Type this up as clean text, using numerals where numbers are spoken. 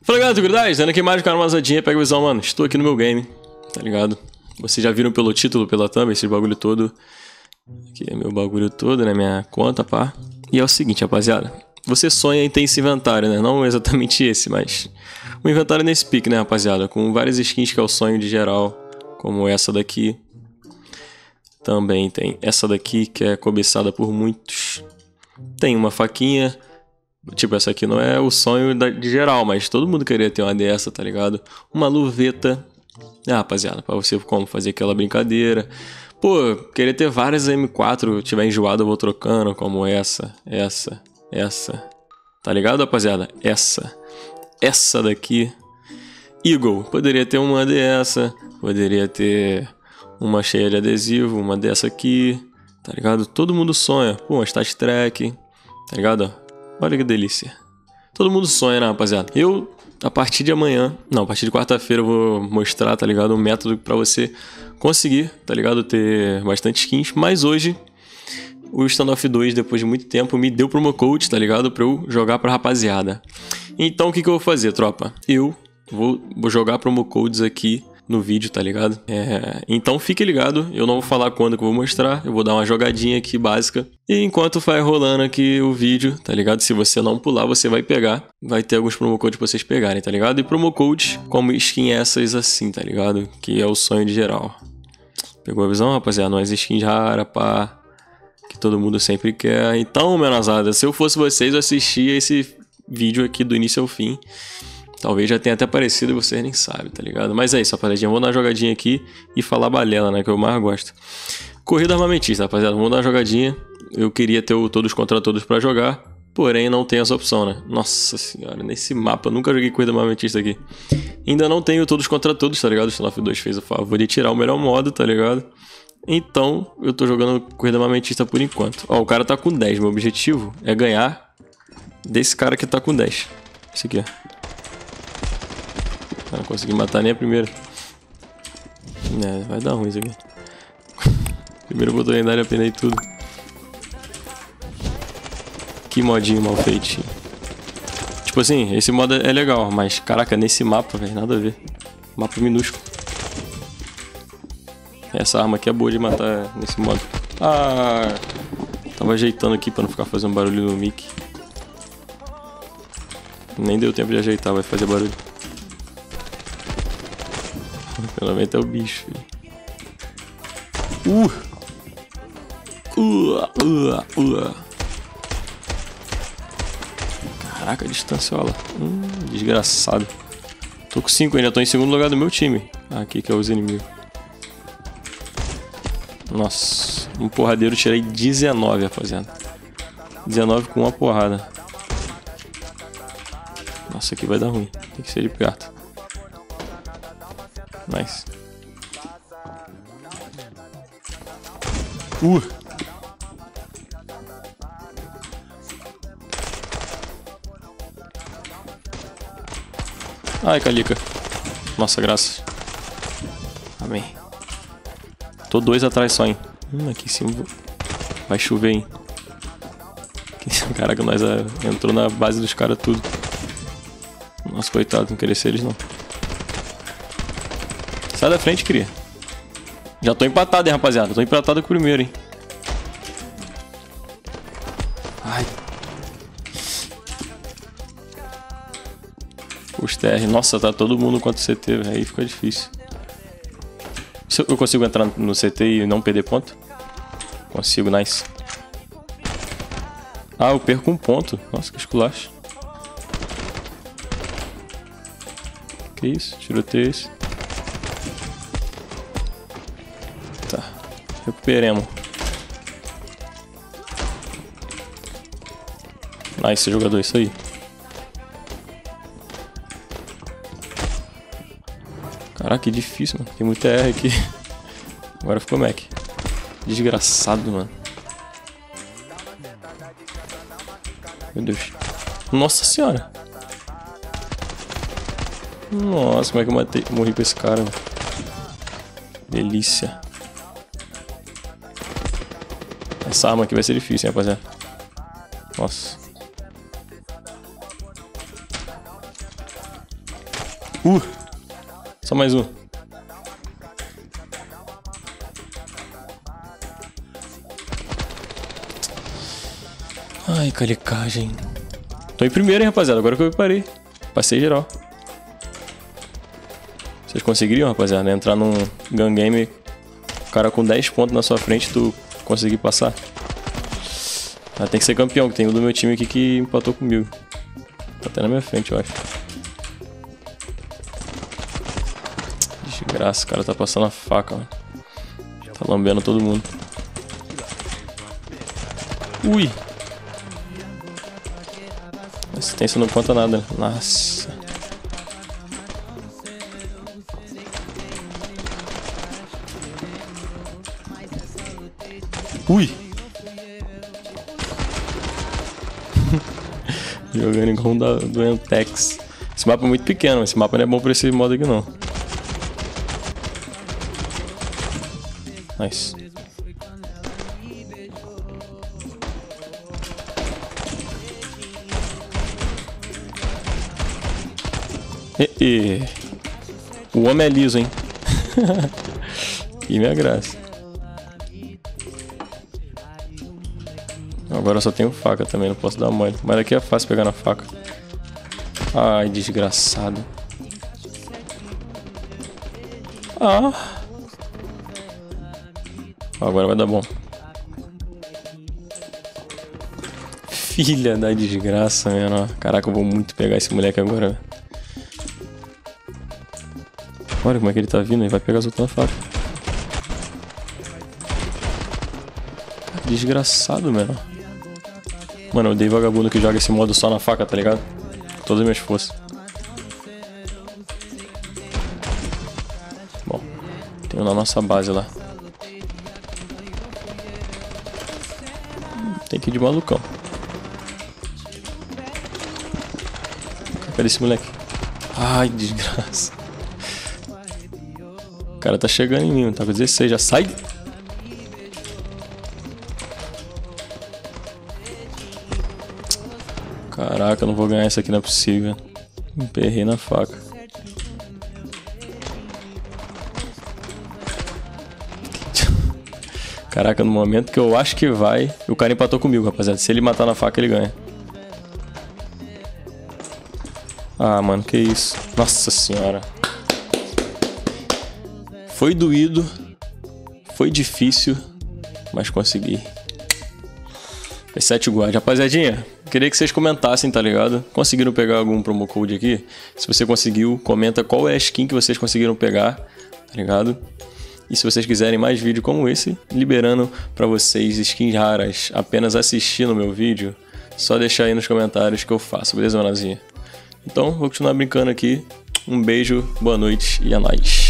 Fala galera, tranquilidade? Dando aqui mais um canal Mazadinha, pega a visão, mano. Estou aqui no meu game, tá ligado? Vocês já viram pelo título, pela thumb, esse bagulho todo. Aqui é meu bagulho todo, né? Minha conta, pá. E é o seguinte, rapaziada. Você sonha em ter esse inventário, né? Não exatamente esse, mas... um inventário nesse pique, né, rapaziada? Com várias skins que é o sonho de geral. Como essa daqui. Também tem essa daqui, que é cobiçada por muitos. Tem uma faquinha... tipo, essa aqui não é o sonho de geral, mas todo mundo queria ter uma dessa, tá ligado? Uma luveta. Ah, rapaziada, pra você como fazer aquela brincadeira. Pô, queria ter várias M4, tiver enjoado eu vou trocando, como essa. Tá ligado, rapaziada? Essa daqui. Eagle, poderia ter uma dessa. Poderia ter uma cheia de adesivo, uma dessa aqui. Tá ligado? Todo mundo sonha. Pô, uma Stat Trek. Tá ligado? Olha que delícia. Todo mundo sonha, né, rapaziada? Eu, a partir de amanhã... não, a partir de quarta-feira eu vou mostrar, tá ligado? Um método pra você conseguir, tá ligado? Ter bastante skins. Mas hoje, o Standoff 2, depois de muito tempo, me deu promo code, tá ligado? Pra eu jogar pra rapaziada. Então, o que eu vou fazer, tropa? Eu vou jogar promo codes aqui no vídeo, tá ligado? Então fique ligado, eu não vou falar quando que eu vou mostrar, eu vou dar uma jogadinha aqui básica. E enquanto vai rolando aqui o vídeo, tá ligado? Se você não pular, você vai pegar. Vai ter alguns promo codes pra vocês pegarem, tá ligado? E promo codes como skin essas assim, tá ligado? Que é o sonho de geral. Pegou a visão, rapaziada? Umas skins raras, pá. Que todo mundo sempre quer. Então, menozada, se eu fosse vocês, eu assistia esse vídeo aqui do início ao fim. Talvez já tenha até aparecido e vocês nem sabem, tá ligado? Mas é isso, rapaziada. Vamos dar uma jogadinha aqui e falar balela, né? Que eu mais gosto. Corrida armamentista, rapaziada. Vamos dar uma jogadinha. Eu queria ter o todos contra todos pra jogar. Porém, não tem essa opção, né? Nossa senhora, nesse mapa. Eu nunca joguei corrida armamentista aqui. Ainda não tenho todos contra todos, tá ligado? O Standoff 2 fez o favor de tirar o melhor modo, tá ligado? Então, eu tô jogando corrida armamentista por enquanto. Ó, o cara tá com 10. Meu objetivo é ganhar desse cara que tá com 10. Esse aqui, ó. Não consegui matar nem a primeira. Vai dar ruim isso aqui. Primeiro oportunidade, apenei tudo. Que modinho mal feitinho. Tipo assim, esse modo é legal, mas caraca, nesse mapa, velho, nada a ver. Mapa minúsculo. Essa arma aqui é boa de matar nesse modo. Ah, tava ajeitando aqui pra não ficar fazendo barulho no mic. Nem deu tempo de ajeitar, vai fazer barulho. Pelo menos é o bicho. Caraca, distanciola. Desgraçado. Tô com 5 ainda, tô em segundo lugar do meu time. Aqui que é os inimigos. Nossa, um porradeiro tirei 19, rapaziada. 19 com uma porrada. Nossa, aqui vai dar ruim. Tem que ser de perto. Nice. Ai, calica. Nossa, graça. Amém. Tô 2 atrás só, hein. Aqui em cima vai chover, hein. Caraca, nós entrou na base dos caras tudo. Nossa, coitado, não queria ser eles não. Sai da frente, cria. Já tô empatado, hein, rapaziada. Tô empatado com o primeiro, hein. Ai. Os TR. Nossa, tá todo mundo contra o CT, velho. Aí fica difícil. Eu consigo entrar no CT e não perder ponto? Consigo, nice. Ah, eu perco um ponto. Nossa, que esculacho. Que isso? Tiroteio esse. Tá. Recuperemos. Nice, jogador, isso aí. Caraca, que difícil, mano. Tem muita R aqui. Agora ficou Mac. Desgraçado, mano. Meu Deus. Nossa senhora. Nossa, como é que eu morri pra esse cara, mano. Delícia. Essa arma aqui vai ser difícil, hein, rapaziada. Nossa. Só mais um. Ai, calicagem. Tô em primeiro, hein, rapaziada. Agora que eu parei. Passei geral. Vocês conseguiriam, rapaziada, entrar num gun game, o cara com 10 pontos na sua frente, tu conseguir passar? Ah, tem que ser campeão, que tem um do meu time aqui que empatou comigo. Tá até na minha frente, eu acho. Desgraça, o cara tá passando a faca, mano. Tá lambendo todo mundo. Ui! Assistência não conta nada, né? Nossa. Ui! Jogando igual um do Entex. Esse mapa é muito pequeno, esse mapa não é bom pra esse modo aqui não. Nice. O homem é liso, hein? Que minha graça. Agora eu só tenho faca também, não posso dar mole. Mas aqui é fácil pegar na faca. Ai, desgraçado. Agora vai dar bom. Filha da desgraça, mano. Caraca, eu vou muito pegar esse moleque agora. Olha como é que ele tá vindo, ele vai pegar as outras na faca. Desgraçado, mano. Mano, eu odeio vagabundo que joga esse modo só na faca, tá ligado? Todas as minhas forças. Bom, tem um na nossa base lá. Tem que ir de malucão. Cadê esse moleque? Ai, desgraça. O cara tá chegando em mim, tá com 16, já sai. Caraca, eu não vou ganhar isso aqui, não é possível. Emperrei na faca. Caraca, no momento que eu acho que vai, o cara empatou comigo, rapaziada. Se ele matar na faca, ele ganha. Ah, mano, que isso. Nossa senhora. Foi doído. Foi difícil. Mas consegui. Reset guard. Rapaziadinha, queria que vocês comentassem, tá ligado? Conseguiram pegar algum promo code aqui? Se você conseguiu, comenta qual é a skin que vocês conseguiram pegar, tá ligado? E se vocês quiserem mais vídeo como esse, liberando pra vocês skins raras, apenas assistindo o meu vídeo, só deixar aí nos comentários que eu faço, beleza, manazinha? Então, vou continuar brincando aqui. Um beijo, boa noite e é nóis.